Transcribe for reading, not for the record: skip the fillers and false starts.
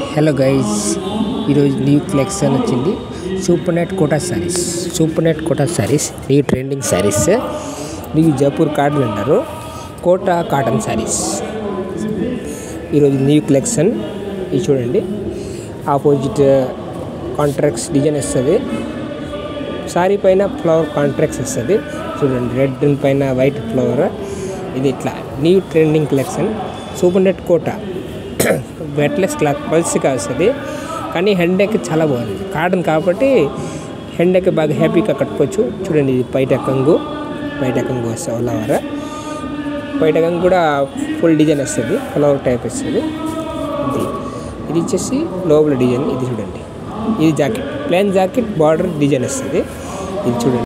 Hello guys, ఈరోజు new collection వచ్చింది. Super net Kota sarees new trending sarees. New Jaipur cotton అంటారు, Kota cotton sarees. ఈరోజు న్యూ కలెక్షన్ ఇది చూడండి. ఆపోజిట్ కాంట్రాక్ట్స్ డిజైన్ వస్తుంది, సారీ పైన ఫ్లవర్ కాంట్రాక్ట్స్ వస్తుంది చూడండి. రెడ్ పైన వైట్ ఫ్లవర్. ఇది ఇట్లా new trending collection. Super net Kota weightless cloth పల్స్గా వస్తుంది, కానీ హెండెక్ చాలా బాగుంది. కాటన్ కాబట్టి హెండెక్ బాగా హ్యాపీగా కట్టుకోవచ్చు. చూడండి, ఇది పైట కంగు వస్తుంది. ఫ్లవర్ పైట కంగు కూడా ఫుల్ డిజైన్ వస్తుంది, ఫ్లవర్ టైప్ వస్తుంది. ఇది వచ్చేసి లోపల డిజైన్. ఇది చూడండి, ఇది jacket, plain jacket border design వస్తుంది. ఇది చూడండి.